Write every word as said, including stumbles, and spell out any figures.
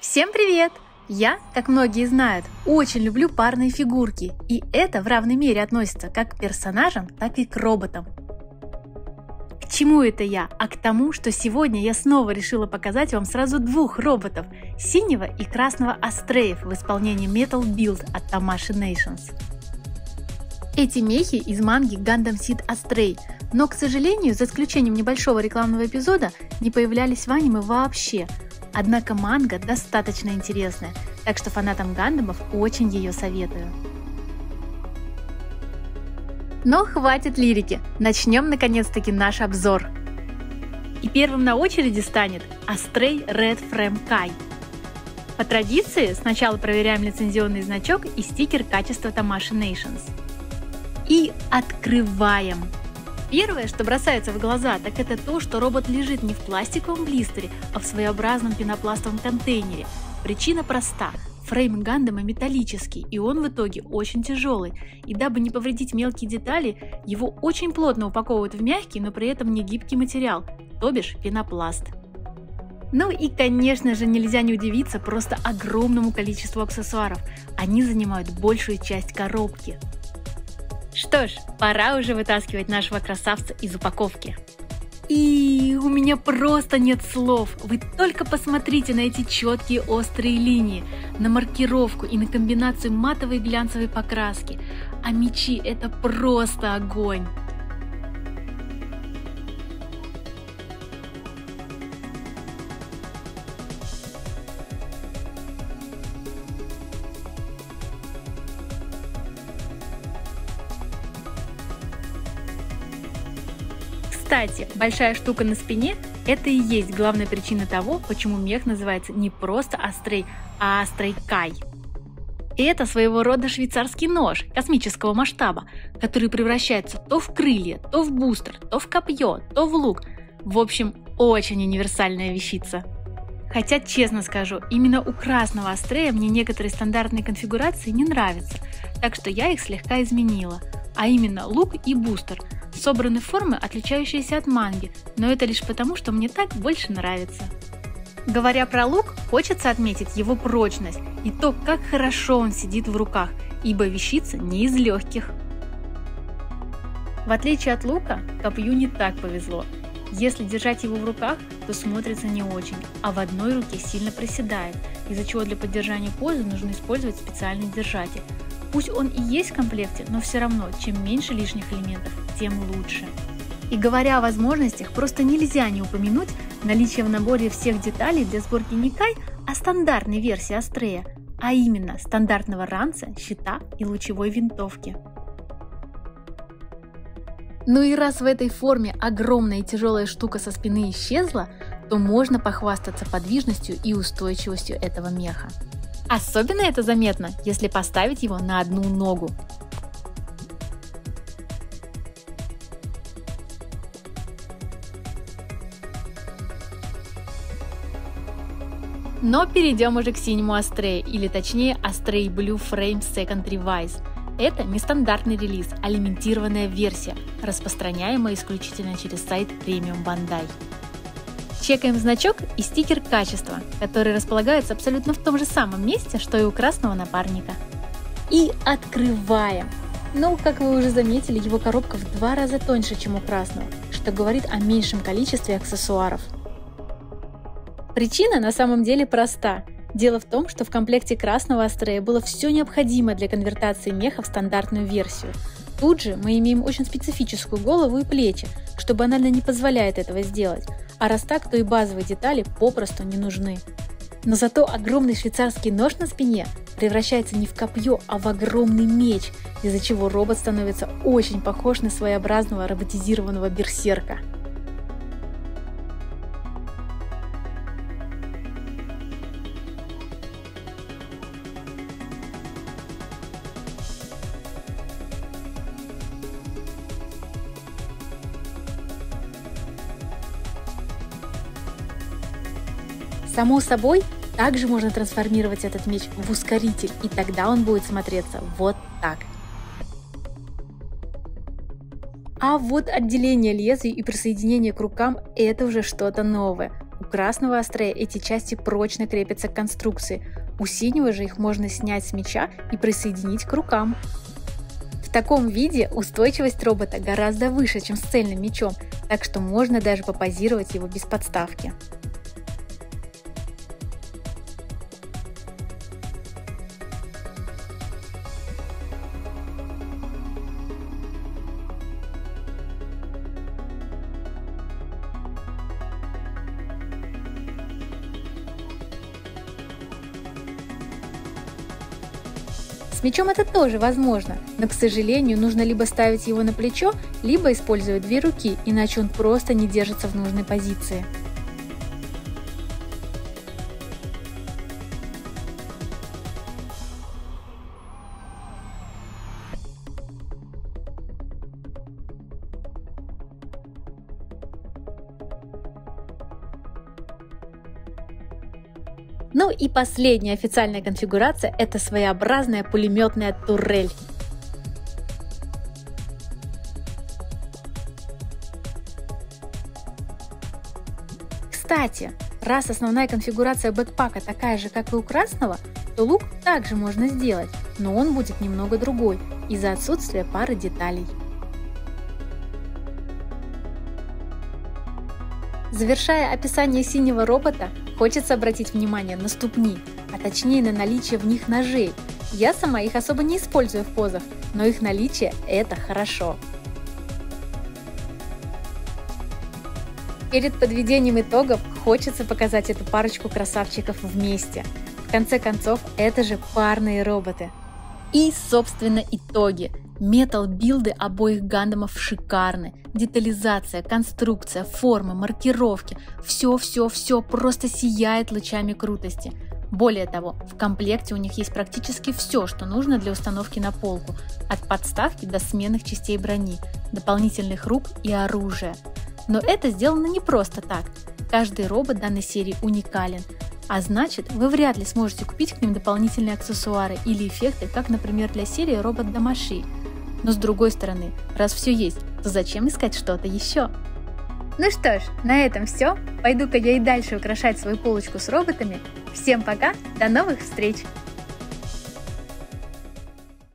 Всем привет! Я, как многие знают, очень люблю парные фигурки, и это в равной мере относится как к персонажам, так и к роботам. К чему это я? А к тому, что сегодня я снова решила показать вам сразу двух роботов – синего и красного Астреев в исполнении Metal Build от Tamashii Nations. Эти мехи из манги Gundam Seed Astray, но, к сожалению, за исключением небольшого рекламного эпизода, не появлялись в аниме вообще. Однако манга достаточно интересная, так что фанатам гандамов очень ее советую. Но хватит лирики, начнем наконец-таки наш обзор. И первым на очереди станет Astray Red Frame Kai. По традиции сначала проверяем лицензионный значок и стикер качества Tamashii Nations. И открываем! Первое, что бросается в глаза, так это то, что робот лежит не в пластиковом блистере, а в своеобразном пенопластовом контейнере. Причина проста. Фрейм Гандама металлический, и он в итоге очень тяжелый. И дабы не повредить мелкие детали, его очень плотно упаковывают в мягкий, но при этом не гибкий материал, то бишь пенопласт. Ну и, конечно же, нельзя не удивиться просто огромному количеству аксессуаров. Они занимают большую часть коробки. Что ж, пора уже вытаскивать нашего красавца из упаковки. И у меня просто нет слов. Вы только посмотрите на эти четкие острые линии, на маркировку и на комбинацию матовой и глянцевой покраски. А мечи — это просто огонь. Кстати, большая штука на спине – это и есть главная причина того, почему мех называется не просто Astray, а Astray Kai. И это своего рода швейцарский нож космического масштаба, который превращается то в крылья, то в бустер, то в копье, то в лук. В общем, очень универсальная вещица. Хотя, честно скажу, именно у красного Астрея мне некоторые стандартные конфигурации не нравятся, так что я их слегка изменила. А именно лук и бустер собраны в формы, отличающиеся от манги, но это лишь потому, что мне так больше нравится. Говоря про лук, хочется отметить его прочность и то, как хорошо он сидит в руках, ибо вещица не из легких. В отличие от лука, копью не так повезло. Если держать его в руках, то смотрится не очень, а в одной руке сильно проседает, из-за чего для поддержания позы нужно использовать специальный держатель. Пусть он и есть в комплекте, но все равно, чем меньше лишних элементов, тем лучше. И говоря о возможностях, просто нельзя не упомянуть наличие в наборе всех деталей для сборки не Кай, а стандартной версии Астрея, а именно стандартного ранца, щита и лучевой винтовки. Ну и раз в этой форме огромная и тяжелая штука со спины исчезла, то можно похвастаться подвижностью и устойчивостью этого меха. Особенно это заметно, если поставить его на одну ногу. Но перейдем уже к синему Astray, или точнее Astray Blue Frame Second Revise. Это не стандартный релиз, а лимитированная версия, распространяемая исключительно через сайт Premium Bandai. Чекаем значок и стикер качества, которые располагаются абсолютно в том же самом месте, что и у красного напарника. И открываем! Ну, как вы уже заметили, его коробка в два раза тоньше, чем у красного, что говорит о меньшем количестве аксессуаров. Причина на самом деле проста. Дело в том, что в комплекте красного Астрея было все необходимое для конвертации меха в стандартную версию. Тут же мы имеем очень специфическую голову и плечи, что банально не позволяет этого сделать. А раз так, то и базовые детали попросту не нужны. Но зато огромный швейцарский нож на спине превращается не в копье, а в огромный меч, из-за чего робот становится очень похож на своеобразного роботизированного берсерка. Само собой, также можно трансформировать этот меч в ускоритель, и тогда он будет смотреться вот так. А вот отделение лезвий и присоединение к рукам – это уже что-то новое. У красного астрея эти части прочно крепятся к конструкции, у синего же их можно снять с меча и присоединить к рукам. В таком виде устойчивость робота гораздо выше, чем с цельным мечом, так что можно даже попозировать его без подставки. С мечом это тоже возможно, но, к сожалению, нужно либо ставить его на плечо, либо использовать две руки, иначе он просто не держится в нужной позиции. Ну и последняя официальная конфигурация – это своеобразная пулеметная турель. Кстати, раз основная конфигурация бэкпака такая же, как и у красного, то лук также можно сделать, но он будет немного другой из-за отсутствия пары деталей. Завершая описание синего робота, хочется обратить внимание на ступни, а точнее на наличие в них ножей. Я сама их особо не использую в позах, но их наличие – это хорошо. Перед подведением итогов хочется показать эту парочку красавчиков вместе. В конце концов, это же парные роботы. И, собственно, итоги. Метал-билды обоих гандамов шикарны. Детализация, конструкция, формы, маркировки – все-все-все просто сияет лучами крутости. Более того, в комплекте у них есть практически все, что нужно для установки на полку, от подставки до сменных частей брони, дополнительных рук и оружия. Но это сделано не просто так. Каждый робот данной серии уникален, а значит, вы вряд ли сможете купить к ним дополнительные аксессуары или эффекты, как, например, для серии Робот Дамаши. Но с другой стороны, раз все есть, то зачем искать что-то еще? Ну что ж, на этом все. Пойду-ка я и дальше украшать свою полочку с роботами. Всем пока, до новых встреч!